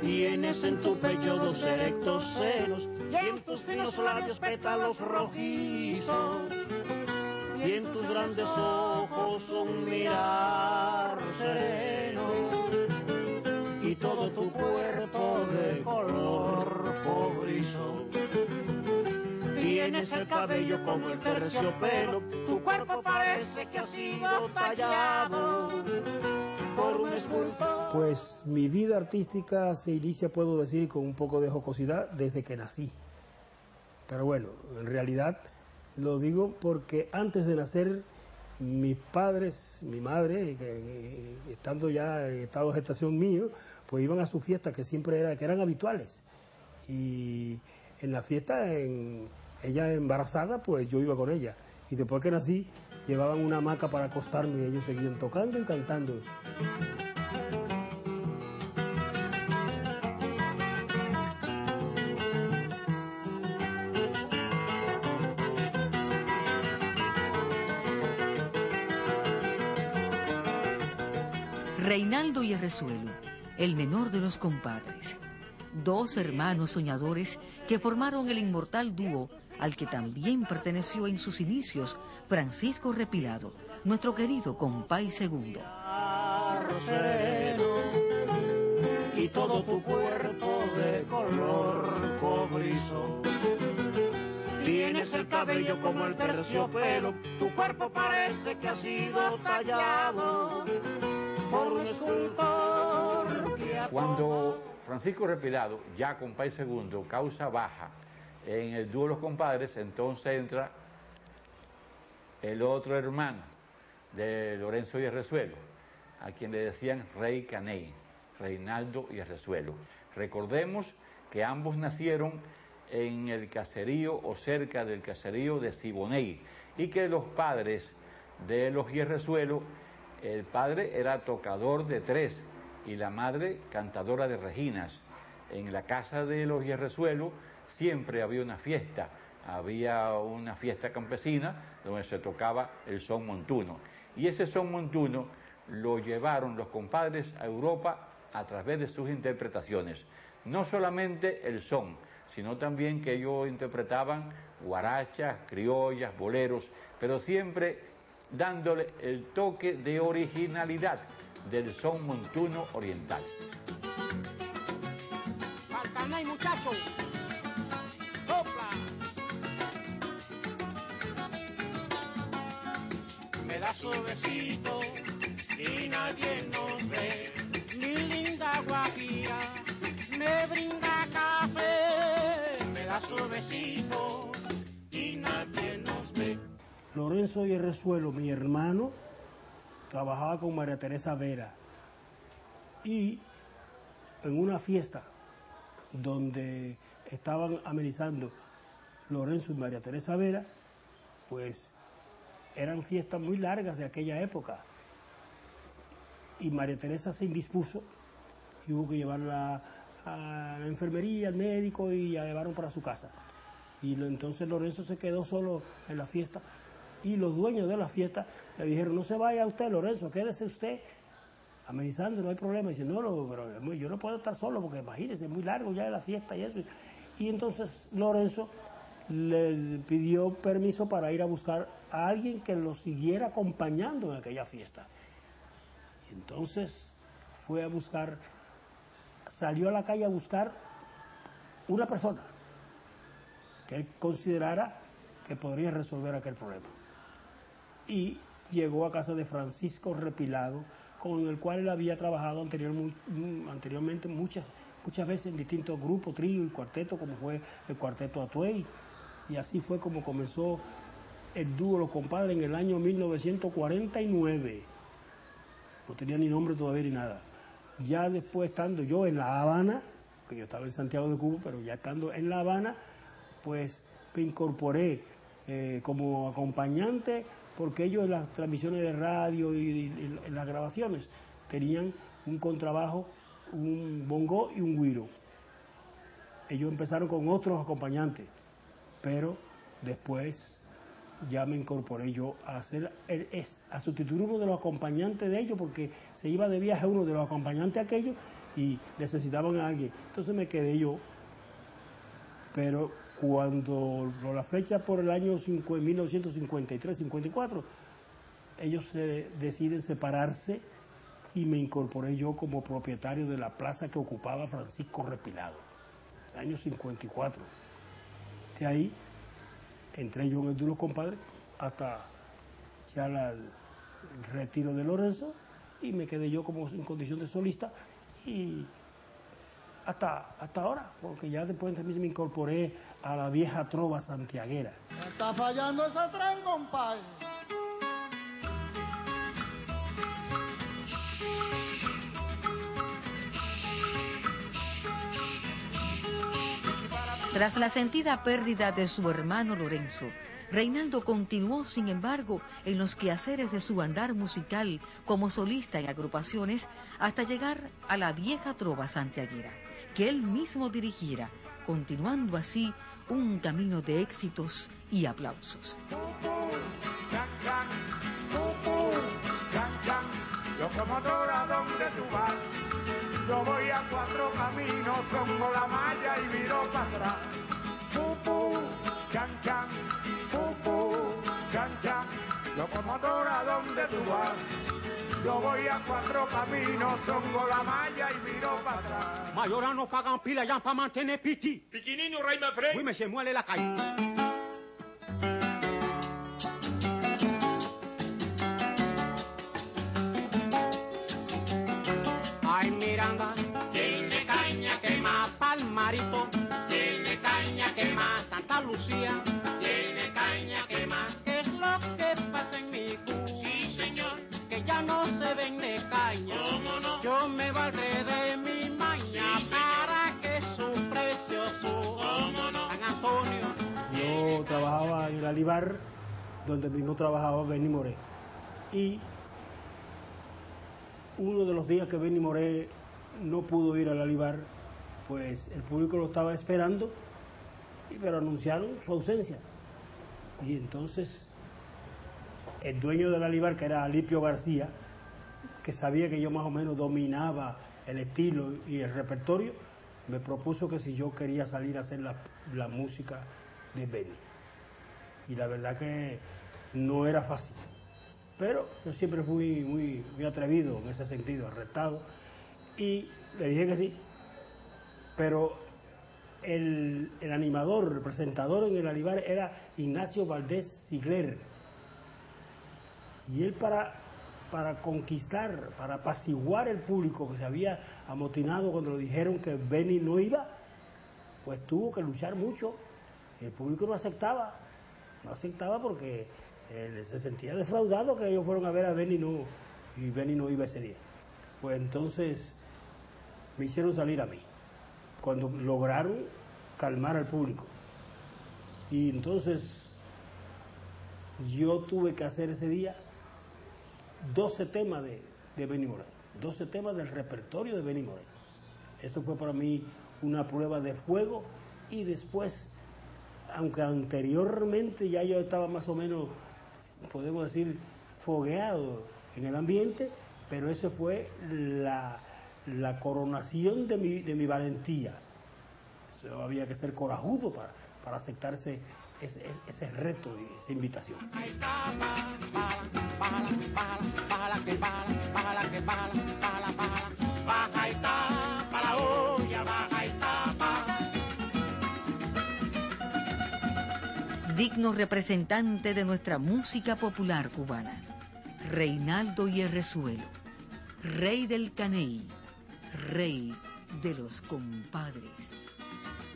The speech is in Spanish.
Tienes en tu pecho dos erectos senos y en tus finos labios pétalos rojizos. Y en tus grandes ojos un mirar sereno y todo tu cuerpo de color cobrizo. Tienes el cabello como el terciopelo, tu cuerpo parece que ha sido tallado por un escultor. Pues mi vida artística se inicia, puedo decir, con un poco de jocosidad desde que nací. Pero bueno, en realidad lo digo porque antes de nacer, mis padres, mi madre, estando ya en estado de gestación mío, pues iban a sus fiestas que que eran habituales. Y en la fiesta, ella embarazada, pues yo iba con ella. Y después que nací, llevaban una hamaca para acostarme y ellos seguían tocando y cantando. Reinaldo y Errezuelo, el menor de los compadres. Dos hermanos soñadores que formaron el inmortal dúo al que también perteneció en sus inicios Francisco Repilado, nuestro querido compay segundo. Y todo tu cuerpo de color cobrizo. Tienes el cabello como el terciopelo, tu cuerpo parece que ha sido tallado por un escultor. Cuando Francisco Repilado, ya compay segundo, causa baja en el dúo Los Compadres, entonces entra el otro hermano de Lorenzo y Errezuelo, a quien le decían Rey Caney, Reinaldo y Errezuelo. Recordemos que ambos nacieron en el caserío o cerca del caserío de Siboney, y que los padres de los Errezuelo, el padre era tocador de tres y la madre cantadora de reginas. En la casa de los Errezuelo siempre había una fiesta campesina donde se tocaba el son montuno. Y ese son montuno lo llevaron los compadres a Europa a través de sus interpretaciones. No solamente el son, sino también que ellos interpretaban guarachas, criollas, boleros, pero siempre dándole el toque de originalidad del son montuno oriental. ¡Faltan muchachos! ¡Sopla! Me da suavecito y nadie nos ve. Mi linda guajira me brinda café. Me da suavecito y nadie nos ve. Lorenzo y Errezuelo, mi hermano, trabajaba con María Teresa Vera, y en una fiesta donde estaban amenizando Lorenzo y María Teresa Vera, pues eran fiestas muy largas de aquella época, y María Teresa se indispuso y hubo que llevarla a la enfermería, al médico, y la llevaron para su casa. Y entonces Lorenzo se quedó solo en la fiesta, y los dueños de la fiesta le dijeron: no se vaya usted, Lorenzo, quédese usted amenizando, no hay problema. Y dice: no, pero yo no puedo estar solo porque imagínese, es muy largo ya la fiesta y eso. Y entonces Lorenzo le pidió permiso para ir a buscar a alguien que lo siguiera acompañando en aquella fiesta. Y entonces fue a buscar, salió a la calle a buscar una persona que él considerara que podría resolver aquel problema. Y llegó a casa de Francisco Repilado, con el cual él había trabajado anteriormente muchas veces en distintos grupos, trío y cuarteto, como fue el Cuarteto Atuey. Y así fue como comenzó el dúo Los Compadres en el año 1949. No tenía ni nombre todavía ni nada. Ya después, estando yo en La Habana, que yo estaba en Santiago de Cuba, pero ya estando en La Habana, pues me incorporé como acompañante, porque ellos en las transmisiones de radio y en las grabaciones tenían un contrabajo, un bongo y un güiro. Ellos empezaron con otros acompañantes, pero después ya me incorporé yo a sustituir uno de los acompañantes de ellos, porque se iba de viaje uno de los acompañantes aquellos y necesitaban a alguien. Entonces me quedé yo. Pero cuando la fecha por el año 1953-54, ellos se deciden separarse y me incorporé yo como propietario de la plaza que ocupaba Francisco Repilado, el año 54. De ahí entré yo en el dúo Los Compadres hasta ya el retiro de Lorenzo y me quedé yo como en condición de solista y hasta ahora, porque ya después también me incorporé a la vieja trova santiaguera. Me está fallando ese tren, compadre. Tras la sentida pérdida de su hermano Lorenzo, Reinaldo continuó, sin embargo, en los quehaceres de su andar musical como solista en agrupaciones hasta llegar a la vieja trova santiaguera, que él mismo dirigiera, continuando así un camino de éxitos y aplausos. Locomotora, ¿dónde tú vas? Yo voy a cuatro caminos, songo la malla y viro para atrás. Pupú, chan chan, pupú, chan chan. Locomotora, ¿dónde tú vas? Yo voy a cuatro caminos, songo la malla y viro para atrás. Mayora no pagan pila ya para mantener piti. Piquinino, rey me frey. Uy, me se muele la calle. Ay, Miranda, tiene caña quema, Palmarito, tiene caña quema, Santa Lucía, tiene caña quema. ¿Qué es lo que pasa en mi Cuba? Sí, señor, que ya no se vende caña. ¿Cómo no? Yo me valdré de mi maña, sí, para que su precio suba. ¿Cómo no? San Antonio. Yo trabajaba en el Alibar, donde mismo trabajaba Benny Moré. Y uno de los días que Benny Moré no pudo ir al Alibar, pues el público lo estaba esperando, pero anunciaron su ausencia. Y entonces el dueño del Alibar, que era Alipio García, que sabía que yo más o menos dominaba el estilo y el repertorio, me propuso que si yo quería salir a hacer la música de Benny. Y la verdad que no era fácil. Pero yo siempre fui muy atrevido en ese sentido, arrestado, y le dije que sí. Pero el animador, el presentador en el Alibar era Ignacio Valdés Sigler. Y él para conquistar, para apaciguar el público que se había amotinado cuando le dijeron que Benny no iba, pues tuvo que luchar mucho. El público no aceptaba porque se sentía defraudado que ellos fueron a ver a Benny y Benny no iba ese día. Pues entonces me hicieron salir a mí, cuando lograron calmar al público. Y entonces yo tuve que hacer ese día 12 temas de Benny Moré, 12 temas del repertorio de Benny Moré. Eso fue para mí una prueba de fuego, y después, aunque anteriormente ya yo estaba más o menos, podemos decir, fogueado en el ambiente, pero eso fue la coronación de mi valentía. Eso había que ser corajudo para aceptar ese reto y esa invitación. Digno representante de nuestra música popular cubana, Reinaldo Hierrezuelo, rey del caney, rey de los compadres.